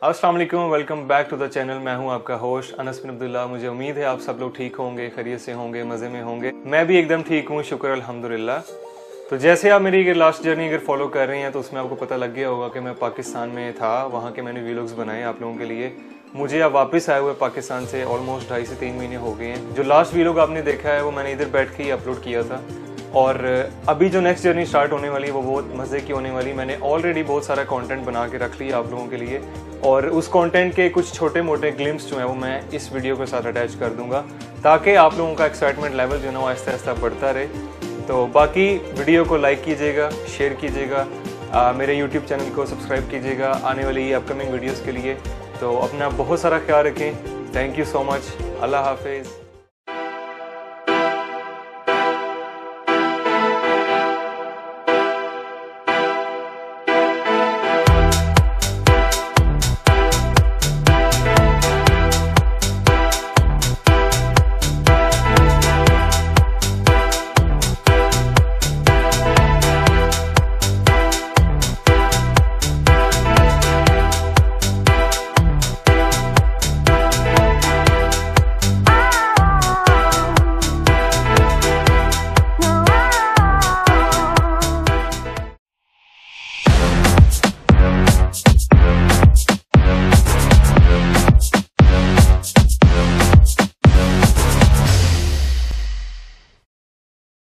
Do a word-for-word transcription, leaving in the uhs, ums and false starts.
अस्सलाम वालेकुम, welcome back to the channel. मैं हूं आपका होस्ट अनस बिन अब्दुल्ला। मुझे उम्मीद है आप सब लोग ठीक होंगे, खैरियत से होंगे, मज़े में होंगे। मैं भी एकदम ठीक हूं, शुक्र अल्हम्दुलिल्लाह। तो जैसे आप मेरी अगर लास्ट जर्नी अगर फॉलो कर रहे हैं तो उसमें आपको पता लग गया होगा कि मैं पाकिस्तान में था, वहाँ के मैंने वीलॉग्स बनाए आप लोगों के लिए। मुझे अब वापस आए हुए पाकिस्तान से ऑलमोस्ट ढाई से तीन महीने हो गए हैं। जो लास्ट वीलॉग आपने देखा है वो मैंने इधर बैठ के ही अपलोड किया था, और अभी जो नेक्स्ट जर्नी स्टार्ट होने वाली है वो बहुत मज़े की होने वाली। मैंने ऑलरेडी बहुत सारा कंटेंट बना के रख लिया आप लोगों के लिए, और उस कंटेंट के कुछ छोटे मोटे ग्लिम्स जो हैं वो मैं इस वीडियो के साथ अटैच कर दूंगा, ताकि आप लोगों का एक्साइटमेंट लेवल जो है ना वो आहिस्ता आहिस्ता बढ़ता रहे। तो बाकी वीडियो को लाइक कीजिएगा, शेयर कीजिएगा, मेरे यूट्यूब चैनल को सब्सक्राइब कीजिएगा आने वाली अपकमिंग वीडियोज़ के लिए। तो अपना बहुत सारा ख्याल रखें। Thank you so much. अल्लाह हाफिज़।